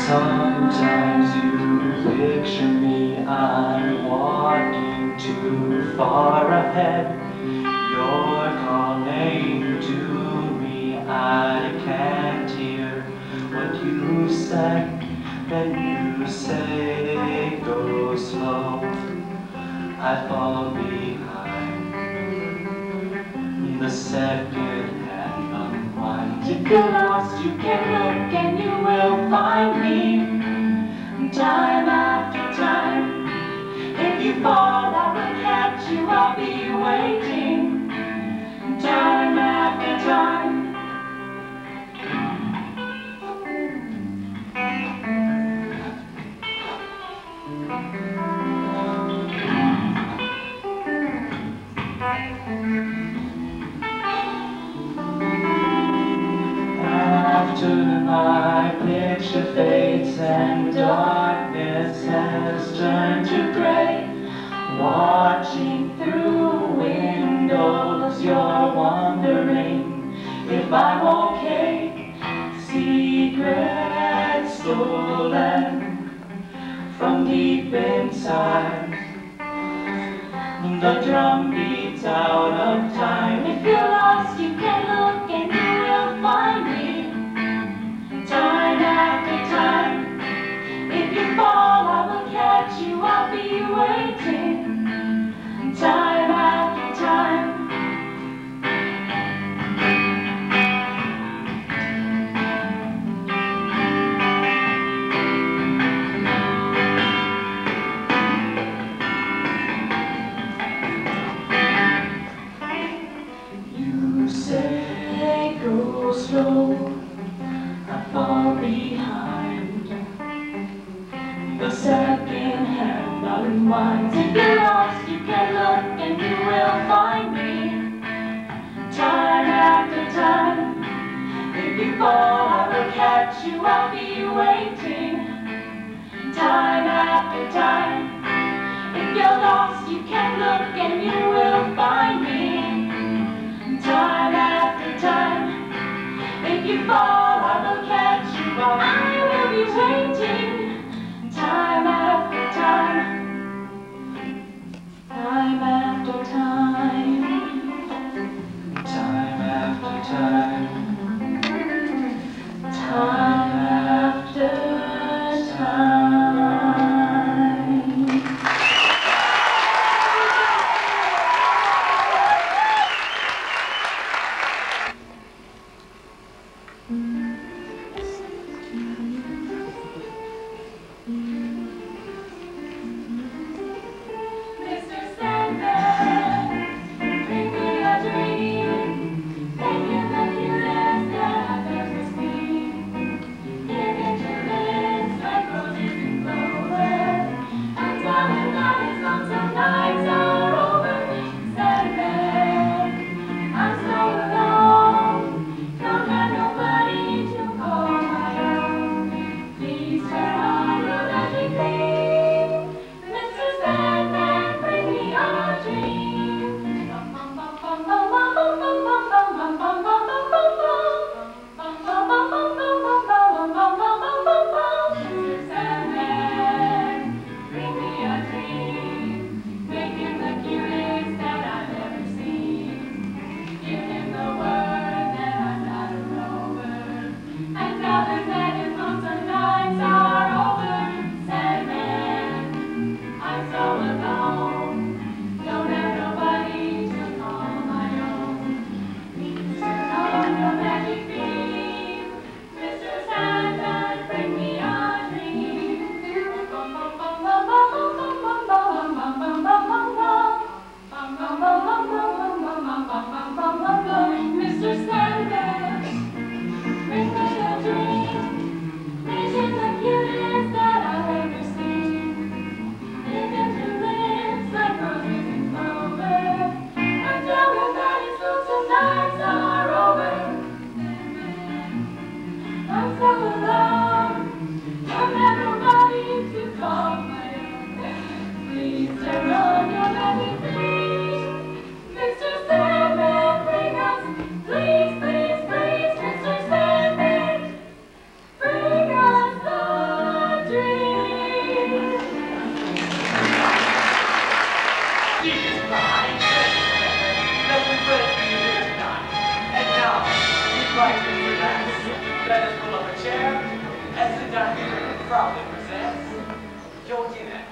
Sometimes you picture me, I'm walking too far ahead. You're calling to me, I can't hear what you said. Then you say, go slow, I fall behind. The second hand unwinds. If you're lost, you can look and you will find me. Time after time, if you fall, I will catch you, I'll be waiting. Time after time. After my picture fades and darkness has turned to gray, watching through windows, you're wondering if I'm okay. Secrets stolen from deep inside, the drum beats out of time. If you're lost, you can look and you will find me. Time after time, if you fall, I will catch you, I'll be waiting. Time after time. You say go slow, I fall behind. The second hand unwinds. If you're lost, you can look and you will find me. Time after time, if you fall, I will catch you, I'll be waiting. Time after time, if you're lost, you can look and you will find me. Time after time, if you fall, I will catch you, I will be waiting. Time after time. Time after time. Time after time. Time after time. proudly presents Joe Dinette.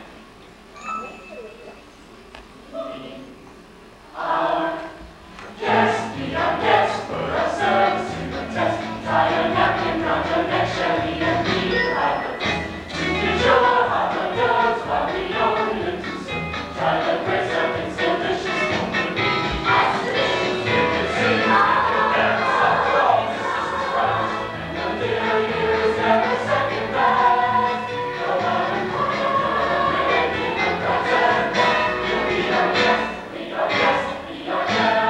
Our guest, beyond guest, put ourselves to the test. Tie a napkin round your neck, Shelly and me have the best. To be sure how the doves while we only to sing. Try the grace of its delicious company. As it is, if you sing how the dance after all, this is right. And the dear years never second best. No other kind of love, making a present. You'll be our guest, be our guest, be our guest.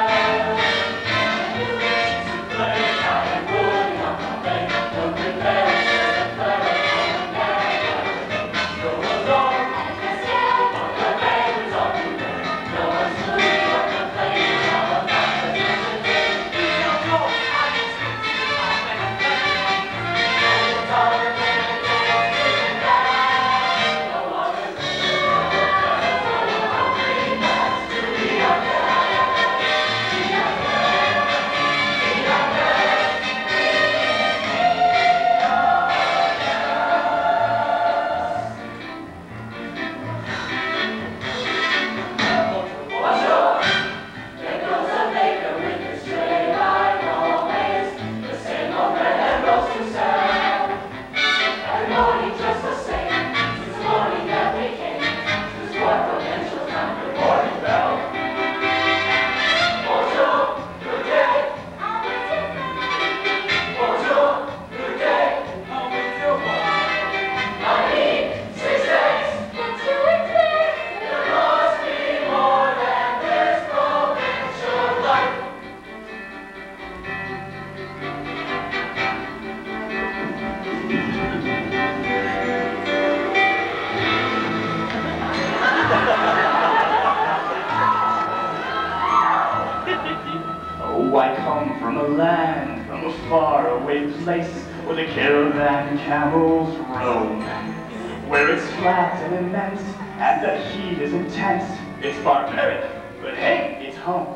Oh, I come from a land, from a faraway place, where the caravan camels roam, where it's flat and immense, and the heat is intense. It's barbaric, but hey, it's home.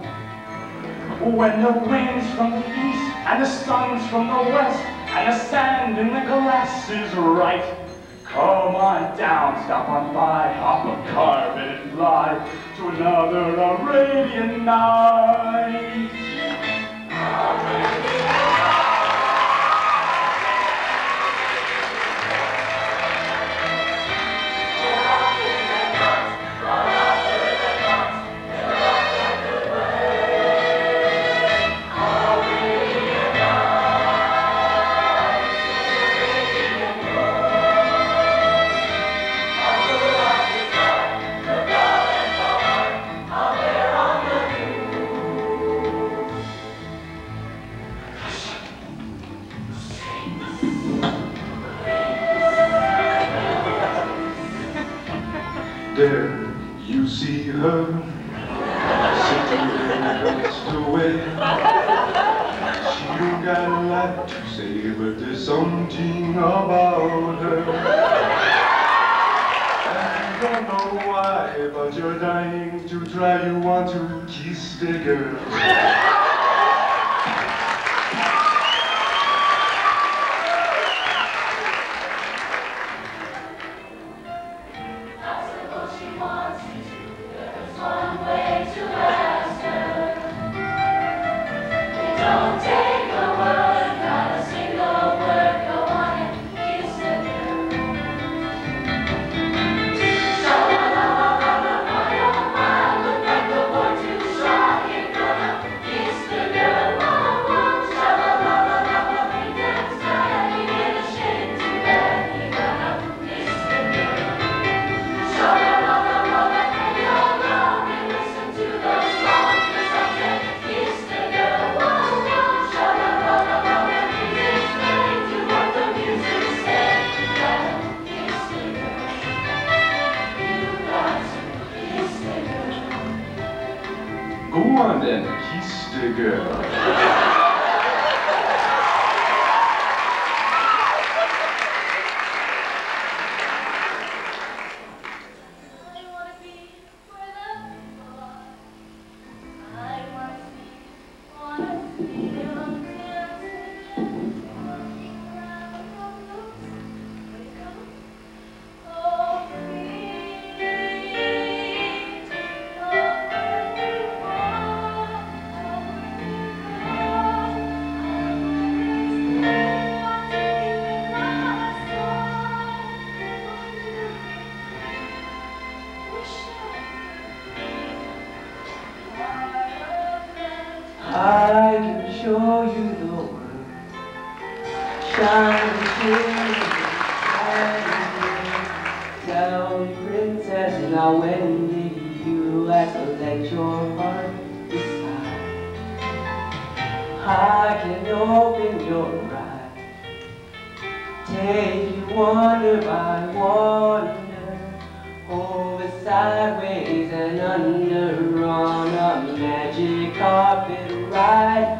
When the wind's from the east, and the sun's from the west, and the sand in the glass is right, come on down, stop on by, hop a car and fly to another Arabian night. There you see her, sitting across the way. She don't got a lot to say, but there's something about her. I don't know why, but you're dying to try. You want to kiss the girl. Go on then, kiss the girl. Now when did you last let your heart decide? I can open your eyes, take you wonder by wonder, over sideways and under on a magic carpet ride.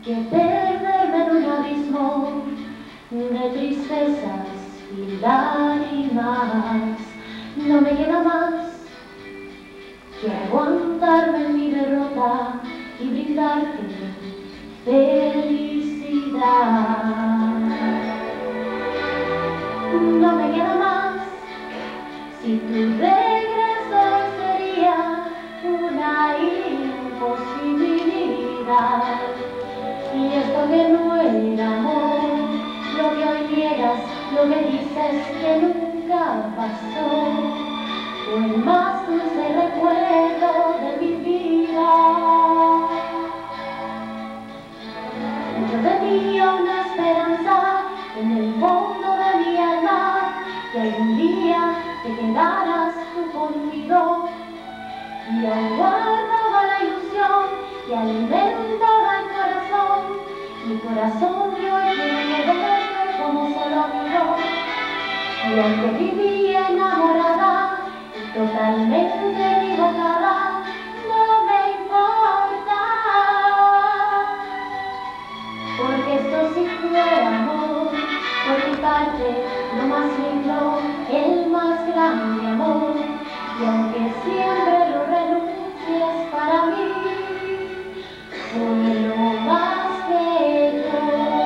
que perderme en un abismo de tristezas y lágrimas. No me queda más que aguantarme en mi derrota y brindarte felicidad. No me queda más si tu regreso sería una imposibilidad. Y esto que no era amor, lo que hoy niegas, lo que dices que nunca pasó, fue el más dulce recuerdo de mi vida. Yo tenía una esperanza en el fondo de mi alma, que algún día te quedaras tú conmigo, y aún guardaba la ilusión que alimentaba el corazón. Mi corazón de hoy tiene que verte como solo amigo, y aunque vivía enamorada y totalmente equivocada, no me importa, porque esto sí fue amor. Por mi parte, lo más lindo, el más grande amor, y aunque siempre lo renuncies, para mí fue lo más bello.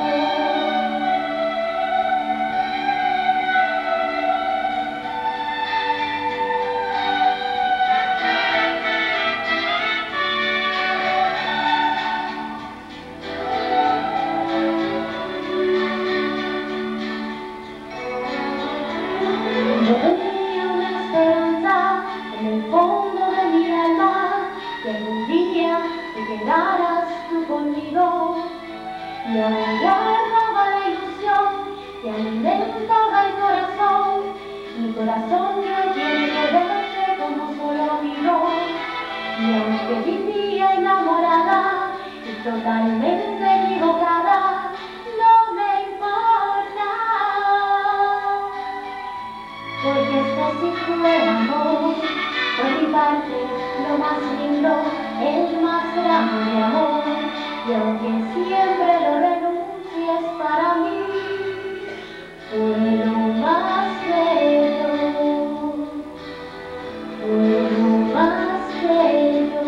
Yo tenía una esperanza en el fondo de mi alma, que algún día te quedaras tú conmigo, y aún guardaba la ilusión que alimentaba el corazón. Mi corazón ya tiene que verte como solo amigo, y aunque vivía enamorada y totalmente equivocada, no me importa, porque esto sí fue amor. Por mi parte, lo más lindo, el más grande amor, y aunque siempre lo renuncies, para mí fue lo más bello, fue lo más bello.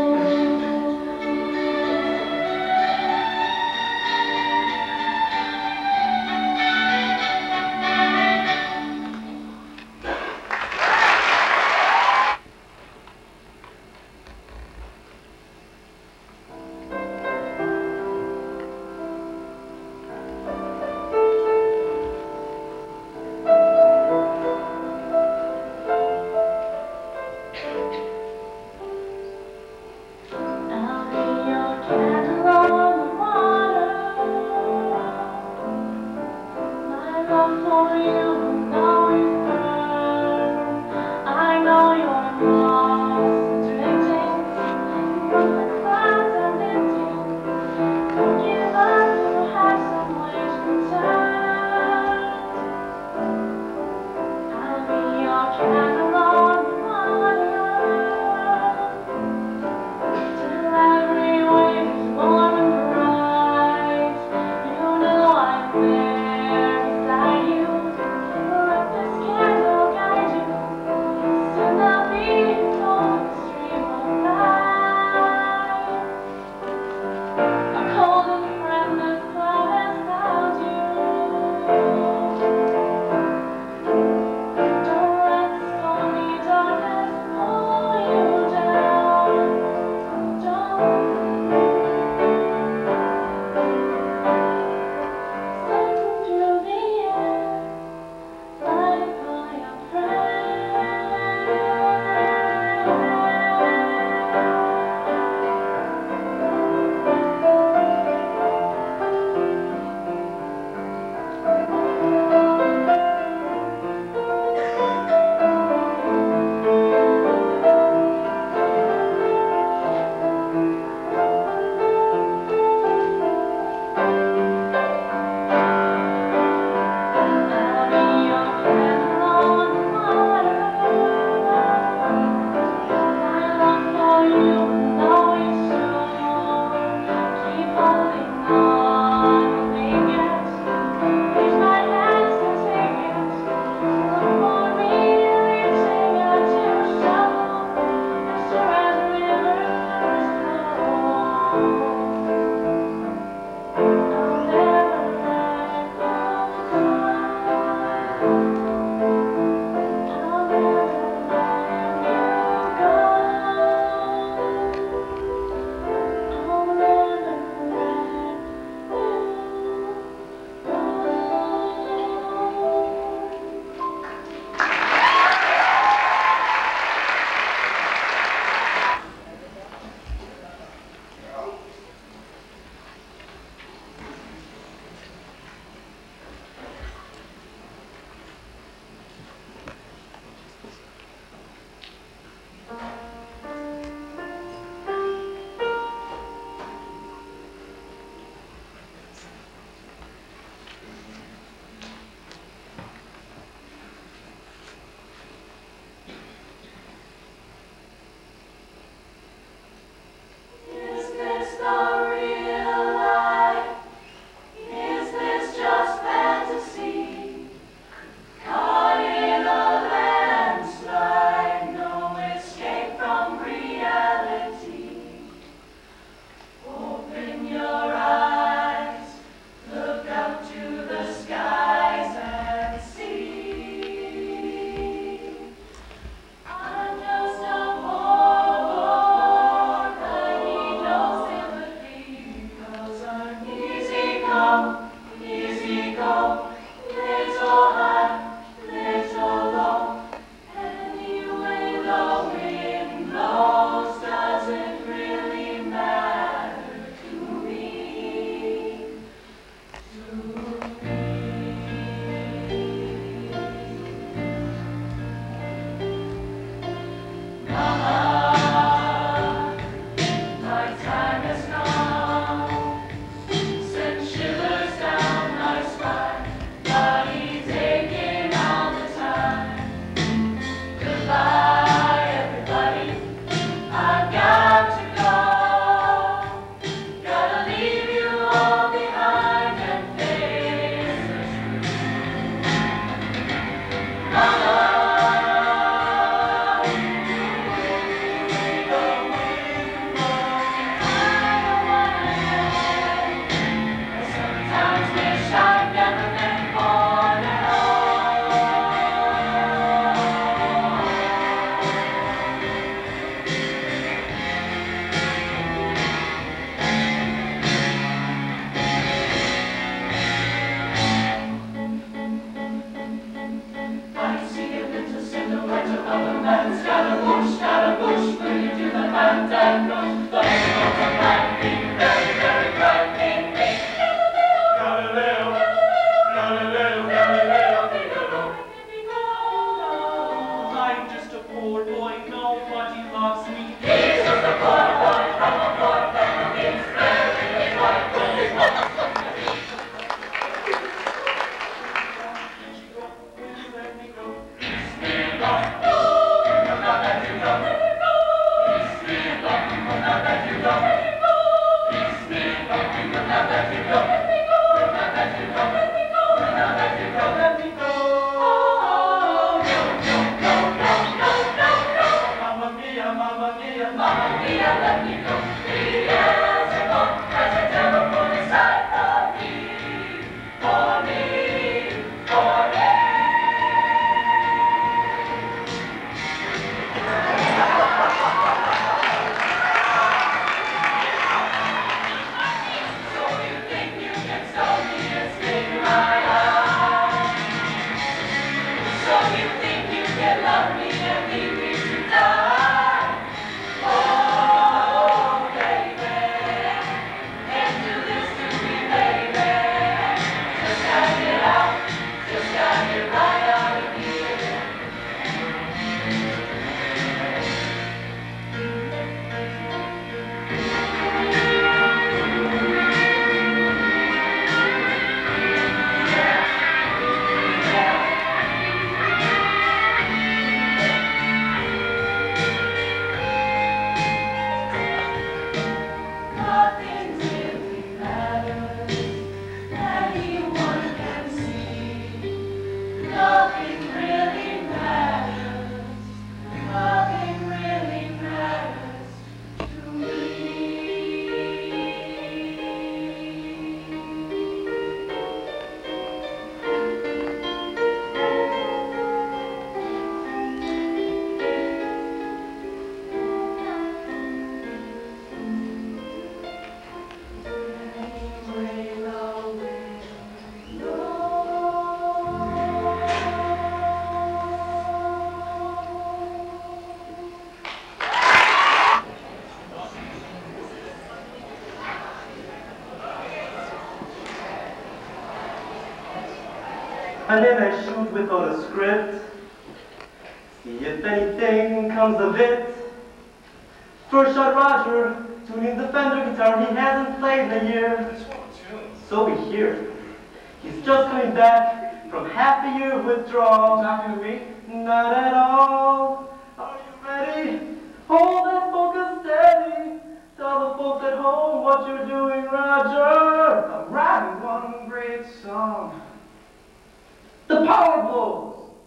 And then I shoot without a script. See if anything comes of it. First shot Roger, tuning the Fender guitar he hasn't played in a year. So we hear. He's just coming back from half a year withdrawal. Talking to me? Not at all. Are you ready? Hold that focus steady. Tell the folks at home what you're doing, Roger. I'm writing one great song. The Power Blows.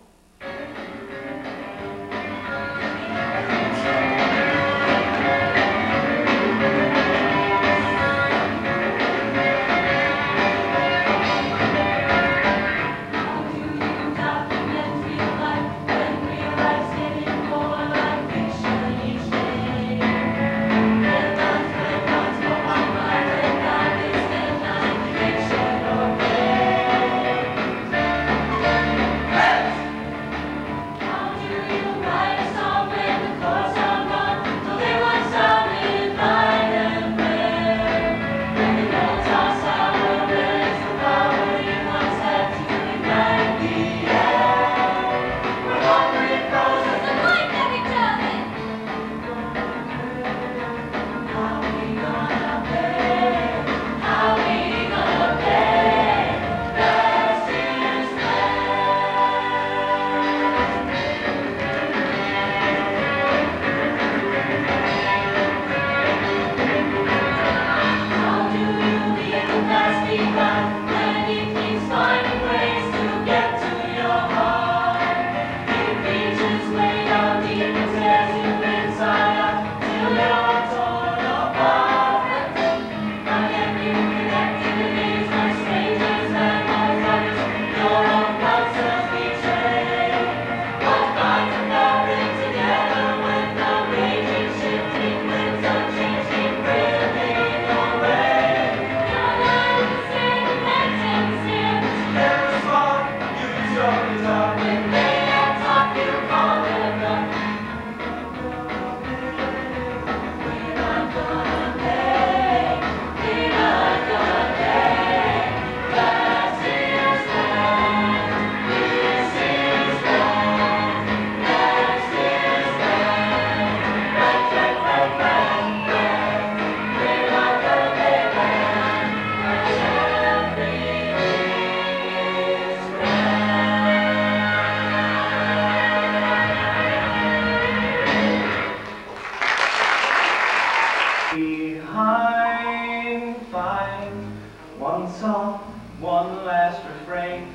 One song, one last refrain,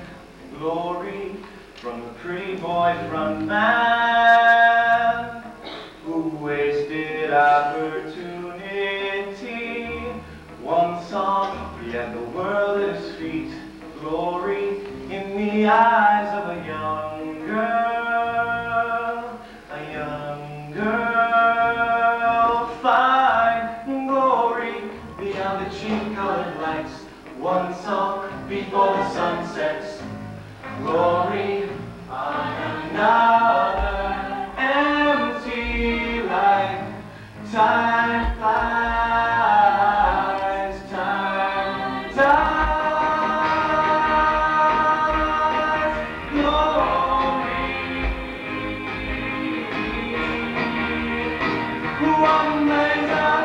glory from the pretty boy front man who wasted opportunity. One song, he had the world at his feet, glory in the eyes of a young girl, find glory beyond the cheap-colored lights. One song before the sun sets, glory on another empty life. Time flies, time dies, glory. One lays out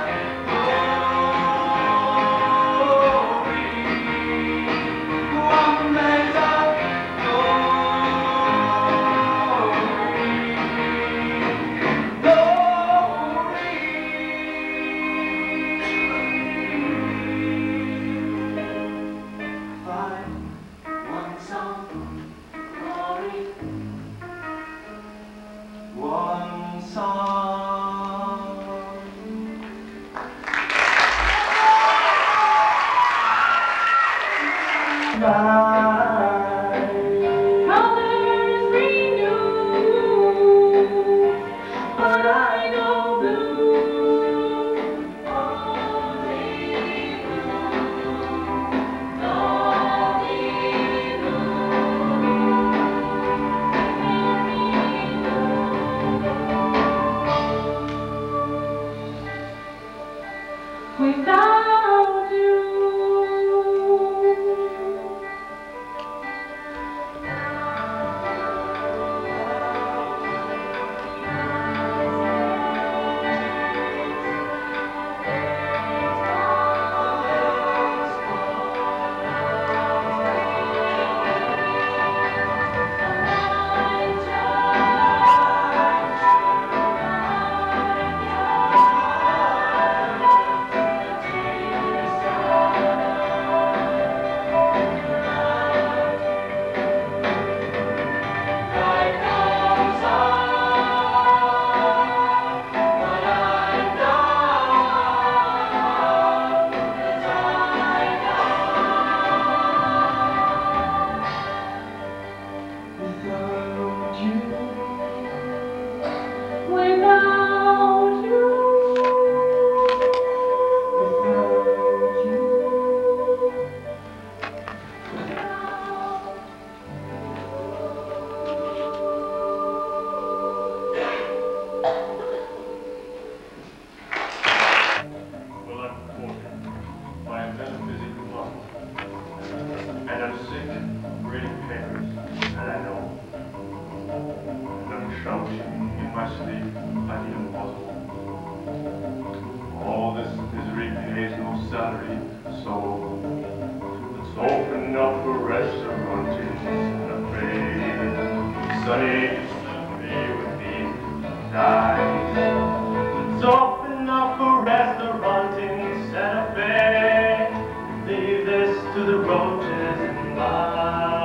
married soul. Let's open up a restaurant in Santa Fe. Sunny, be with me, nice. Let's open up a restaurant in Santa Fe. Leave this to the roaches and mice.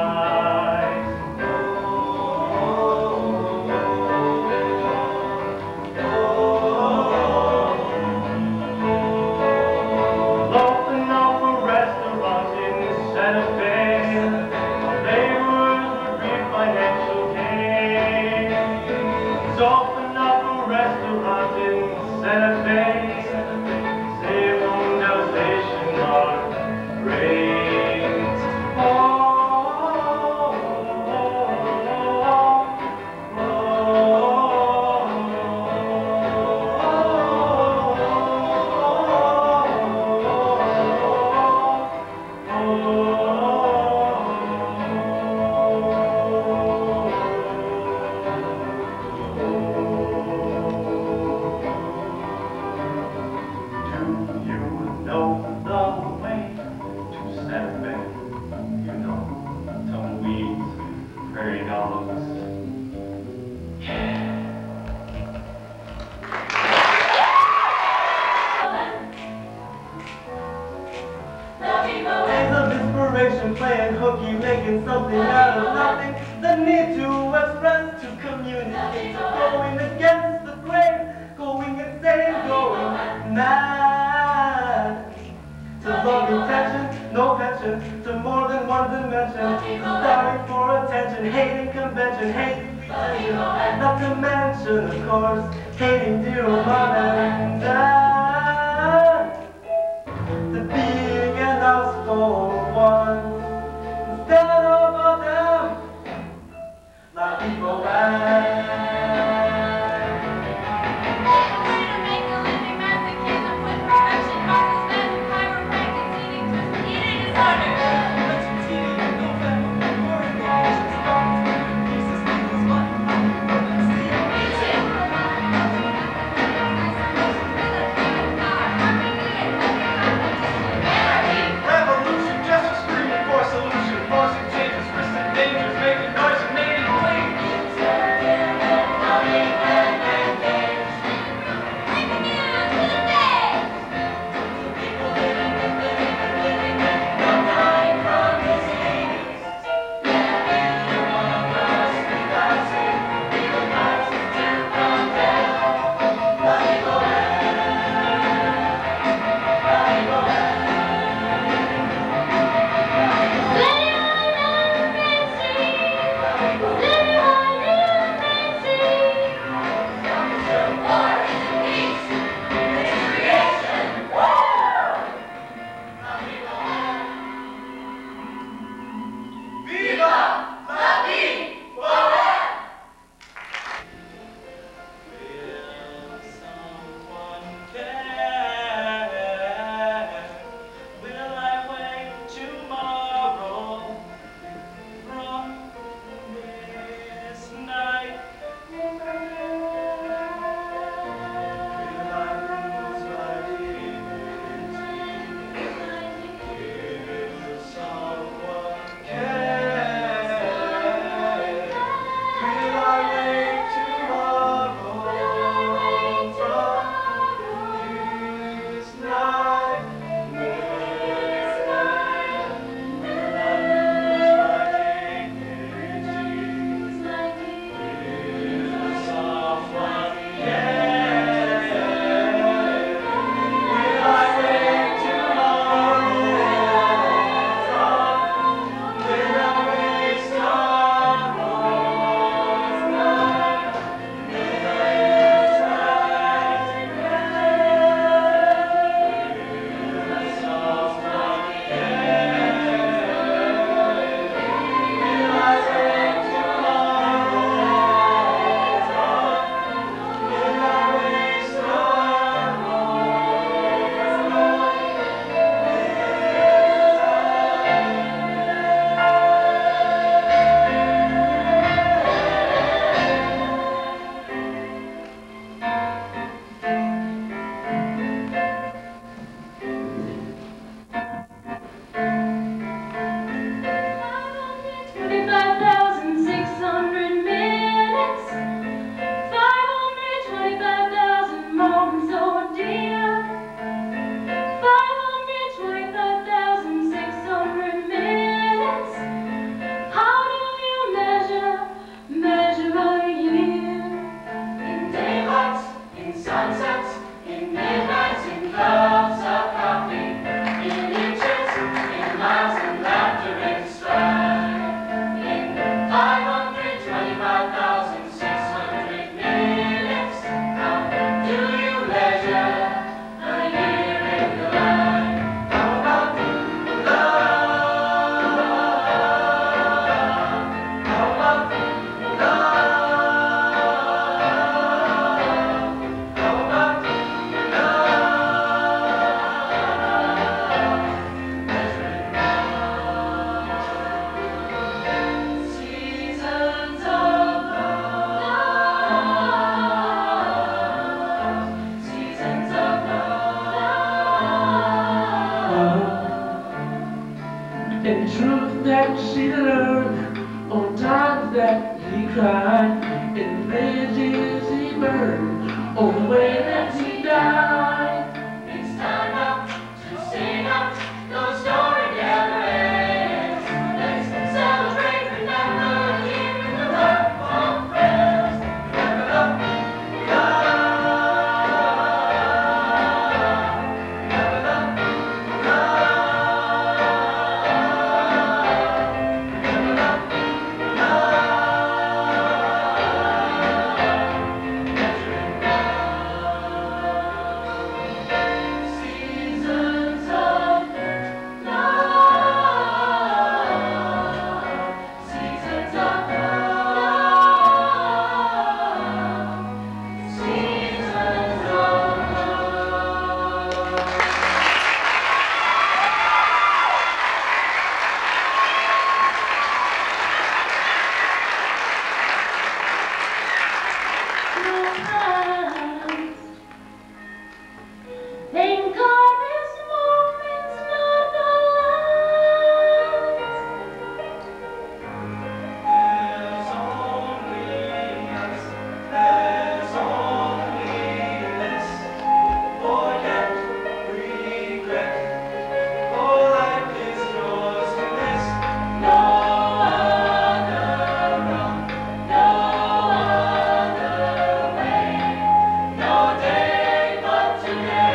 Open up a restaurant in Santa Fe. Laborers would reap financial gain. Let's open up a restaurant in Santa Fe. Save home devastation on grains. Playing hooky, making something out of nothing. The need to express, to communicate, going against the grain, going insane, going mad. To love attention, no pension, to more than one dimension. Starving for attention, hating convention, hating pretension. Not to mention, of course, hating dear old mom and dad. To being an house for one. Instead of all them, my people back. Way to make a living, masochism with perfection, causes men and chiropractic eating disorder. But your TV, no family, or in the nation's fault. Jesus needs money, but let's see. Me too. Revolution just and truth that she learned, on times that he cried, and bridges he burned, on the way that he died. It's time now to sing out, no story never ends. Let's celebrate, remember, here in the love of friends. Remember the Thank God this moment's not the last. There's only us, there's only this. Forget, regret, for life is yours to this. No other road, no other way, no day but today.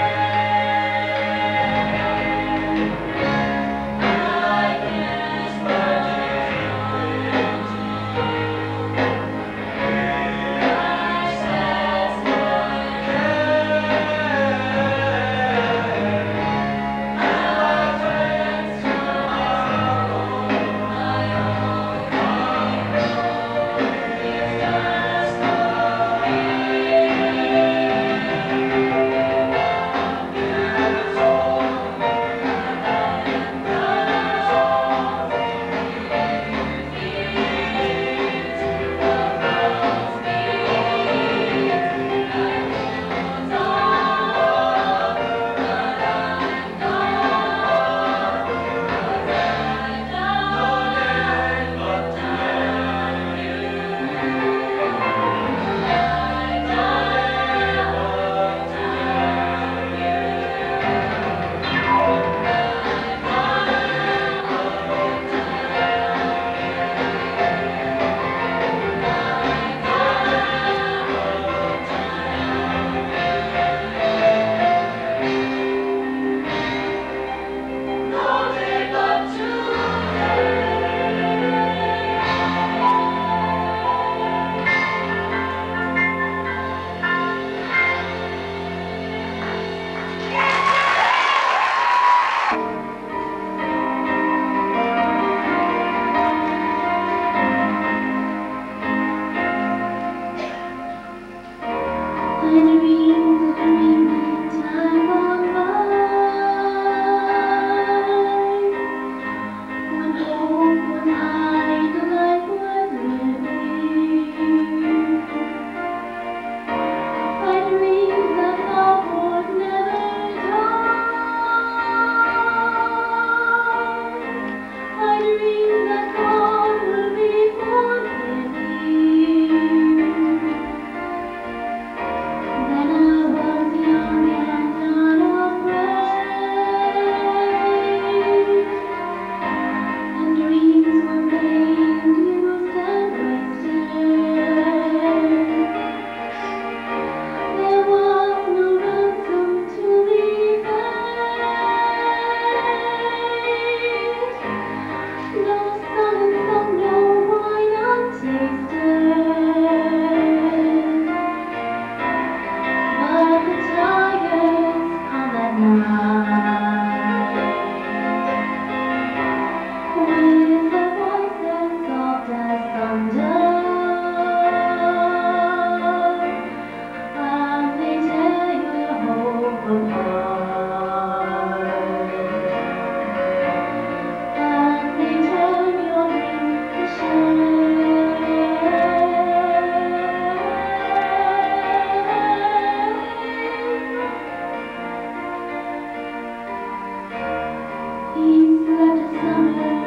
He's left a summer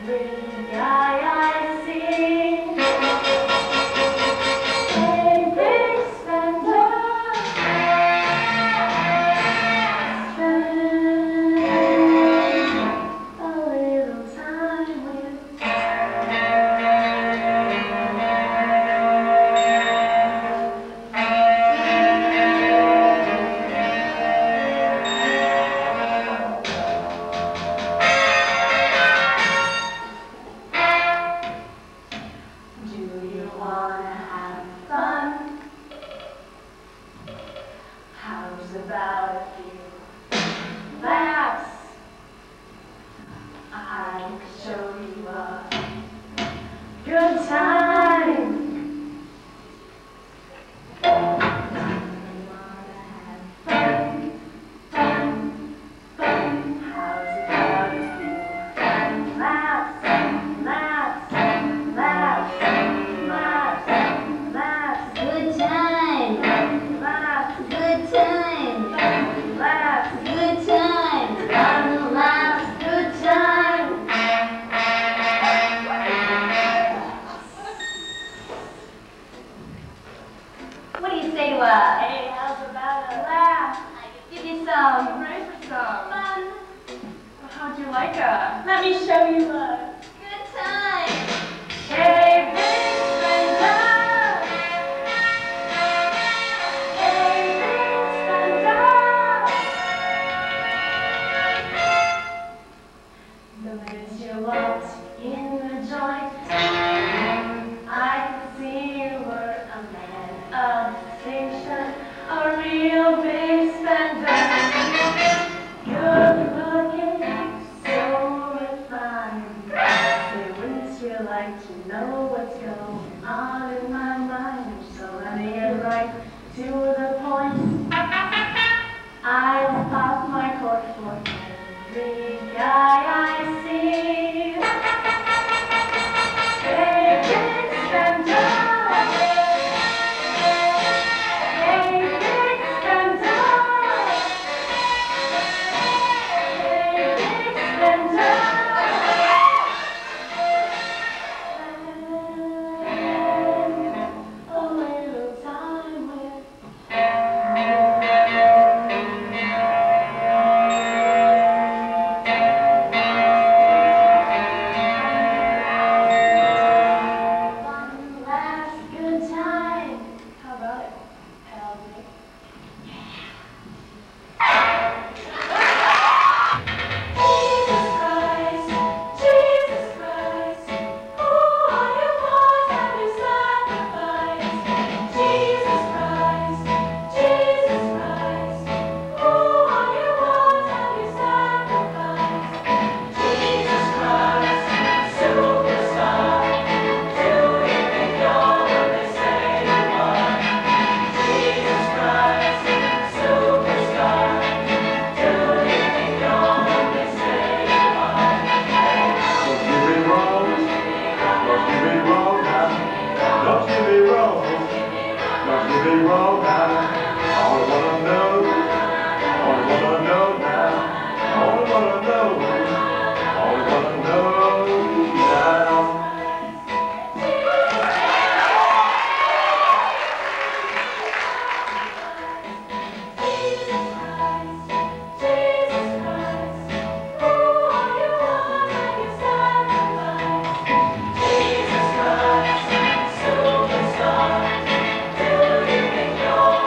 every guy I see. Hey, big spender, spend a little time with. Do you wanna have fun? How's about a few laughs? I can show you a good time. Do you wanna have fun? Fun, fun. How's about a few laughs? Laughs, laughs, laughs, laughs. Good time. Laughs, Good time. laughs, Good time. fun, laughs, good time. What do you say to a Hey, how's about a laugh? give you some Ready for some? fun? How'd you like a? Let me show you a. Good time. Hey, big spender. Hey, big spender. The minute you walked in the joint, I could see you were a man of distinction, a real big spender. Good looking, so refined. Say, wouldn't you like to know what's going on in my mind? So let me get right to the point. I pop my cork for every guy I see. Hey, big spender. Hey, big spender. Hey, big spender. Spend a little time with. One last good time. How about it? Help me. Jesus Christ, Jesus Christ, who are you, Lord, and you sacrifice? Jesus Christ, Jesus Christ, who are you, Lord, and you sacrifice? Jesus Christ, superstar, do you think you're the Messiah? Jesus Christ, superstar, do you think you're the Messiah? Don't get me wrong. Don't get me wrong now. Don't get me wrong. Don't get me wrong now. All I wanna know. All I wanna know now. All I wanna know. All I wanna know now. Jesus Christ, Jesus Christ, who are you, Lord, and you sacrifice? Jesus Christ, superstar, do you think you're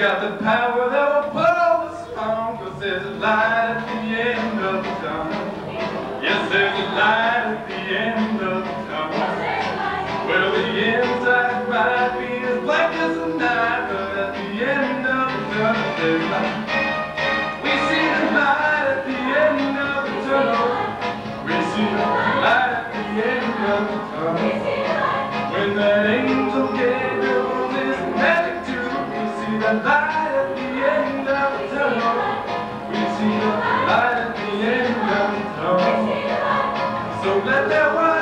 got the power that will put all the storm, 'cause there's a light at the end of the tunnel. Yes, there's a light at the end of the tunnel. Well, the inside might be as black as the night, but at the end of the tunnel there's light. We see the light at the end of the tunnel. We see the light at the end of the tunnel. When that angel Gabriel on his magic tube, we see the light at the end of the tunnel. We see the light at the end of the tunnel. So let that white